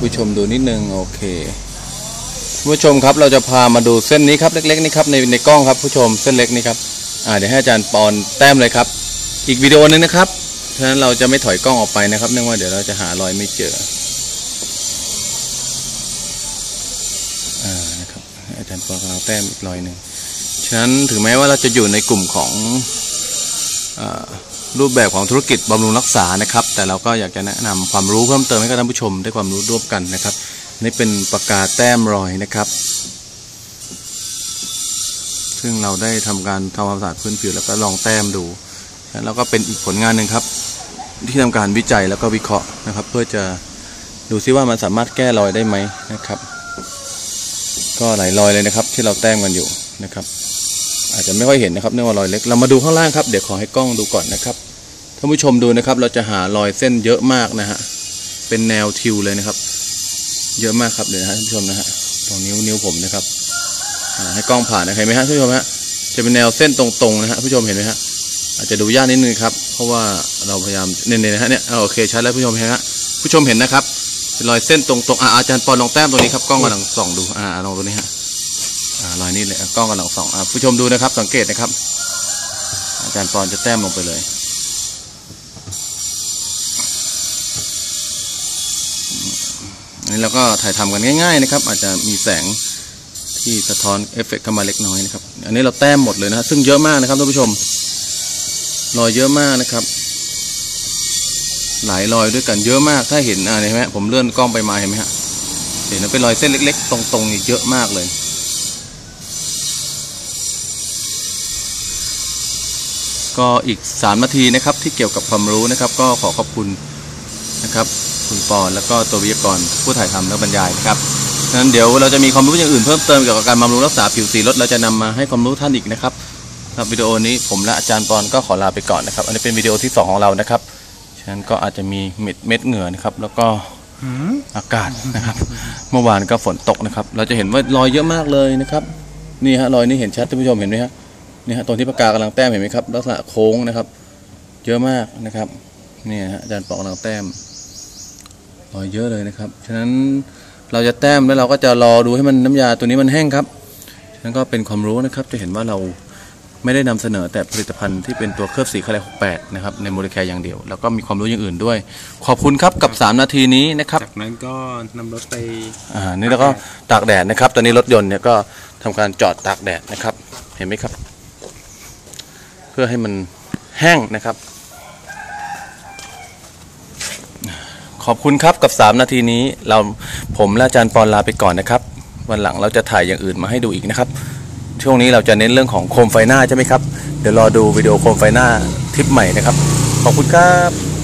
ผู้ชมดูนิดนึงโอเคผู้ชมครับเราจะพามาดูเส้นนี้ครับเล็กๆนี่ครับในกล้องครับผู้ชมเส้นเล็กนี่ครับเดี๋ยวให้อาจารย์ปอนแต้มเลยครับอีกวิดีโอนึงนะครับฉะนั้นเราจะไม่ถอยกล้องออกไปนะครับเนื่องว่าเดี๋ยวเราจะหารอยไม่เจอนะครับอาจารย์ปอนกำลังแต้มอีกรอยหนึ่งฉะนั้นถึงแม้ว่าเราจะอยู่ในกลุ่มของรูปแบบของธุรกิจบำรุงรักษานะครับแต่เราก็อยากจะแนะนำความรู้เพิ่มเติมให้กับท่านผู้ชมได้ความรู้ร่วมกันนะครับนี่เป็นปากกาแต้มรอยนะครับซึ่งเราได้ทำการทำความสะอาดพื้นผิวแล้วก็ลองแต้มดูแล้วก็เป็นอีกผลงานหนึ่งครับที่ทำการวิจัยแล้วก็วิเคราะห์นะครับเพื่อจะดูซิว่ามันสามารถแก้รอยได้ไหมนะครับก็หลายรอยเลยนะครับที่เราแต้มกันอยู่นะครับอาจจะไม่ค่อยเห็นนะครับเนื่องว่ารอยเล็กเรามาดูข้างล่างครับเดี๋ยวขอให้กล้องดูก่อนนะครับท่านผู้ชมดูนะครับเราจะหารอยเส้นเยอะมากนะฮะเป็นแนวทิวเลยนะครับเยอะมากครับเดี๋ยวนะท่านผู้ชมนะฮะตรงนิ้วผมนะครับให้กล้องผ่านนะเห็นไหมฮะท่านผู้ชมฮะจะเป็นแนวเส้นตรงๆนะฮะผู้ชมเห็นไหมฮะอาจจะดูยากนิดนึงครับเพราะว่าเราพยายามเน้นๆนะฮะเนี่ยโอเคชัดแล้วผู้ชมเห็นฮะผู้ชมเห็นนะครับเป็นรอยเส้นตรงๆอาจารย์ปอนลองแต้มตัวนี้ครับกล้องกำลังส่องดูลองตัวนี้ฮะรอยนี้เลยกล้องกำลังส่องผู้ชมดูนะครับสังเกตนะครับอาจารย์ปอนจะแต้มลงไปเลยนี่เราก็ถ่ายทำกันง่ายๆนะครับอาจจะมีแสงที่สะท้อนเอฟเฟกต์เข้ามาเล็กน้อยนะครับอันนี้เราแต้มหมดเลยนะซึ่งเยอะมากนะครับท่านผู้ชมรอยเยอะมากนะครับหลายรอยด้วยกันเยอะมากถ้าเห็นเห็นไหมผมเลื่อนกล้องไปมาเห็นไหมฮะเห็นเป็นรอยเส้นเล็กๆตรงๆเยอะมากเลยก็อีก3 นาทีนะครับที่เกี่ยวกับความรู้นะครับก็ขอขอบคุณนะครับคุณปอนแล้วก็ตัววิทยากรผู้ถ่ายทำและบรรยายนะครับนั้นเดี๋ยวเราจะมีความรู้อย่างอื่นเพิ่มเติมเกี่ยวกับการบำรุงรักษาผิวสีรถเราจะนำมาให้ความรู้ท่านอีกนะครับสำหรับวิดีโอนี้ผมและอาจารย์ปอนก็ขอลาไปก่อนนะครับอันนี้เป็นวิดีโอที่2ของเรานะครับฉะนั้นก็อาจจะมีเม็ดเหงื่อนะครับแล้วก็อากาศนะครับเมื่อวานก็ฝนตกนะครับเราจะเห็นว่ารอยเยอะมากเลยนะครับนี่ฮะรอยนี้เห็นชัดท่านผู้ชมเห็นไหมฮะนี่ฮะตรงที่ปากกากำลังแต้มเห็นไหมครับลักษณะโค้งนะครับเยอะมากนะครับนี่ฮะอาจารย์ปอนกำลังแต้มรอยเยอะเลยนะครับฉะนั้นเราจะแต้มแล้วเราก็จะรอดูให้มันน้ำยาตัวนี้มันแห้งครับฉะนั้นก็เป็นความรู้นะครับจะเห็นว่าเราไม่ได้นำเสนอแต่ผลิตภัณฑ์ที่เป็นตัวเคลือบสีคาเล68นะครับในโมเลกุลอย่างเดียวแล้วก็มีความรู้อย่างอื่นด้วยขอบคุณครับกับ3 นาทีนี้นะครับจากนั้นก็นำรถไปนี่แล้วก็ตากแดดนะครับตอนนี้รถยนต์เนี่ยก็ทำการจอดตากแดดนะครับเห็นไหมครับเพื่อให้มันแห้งนะครับขอบคุณครับกับ3 นาทีนี้ผมและอาจารย์ปอนลาไปก่อนนะครับวันหลังเราจะถ่ายอย่างอื่นมาให้ดูอีกนะครับช่วงนี้เราจะเน้นเรื่องของโคมไฟหน้าใช่ไหมครับเดี๋ยวรอดูวิดีโอโคมไฟหน้าทริปใหม่นะครับขอบคุณครับ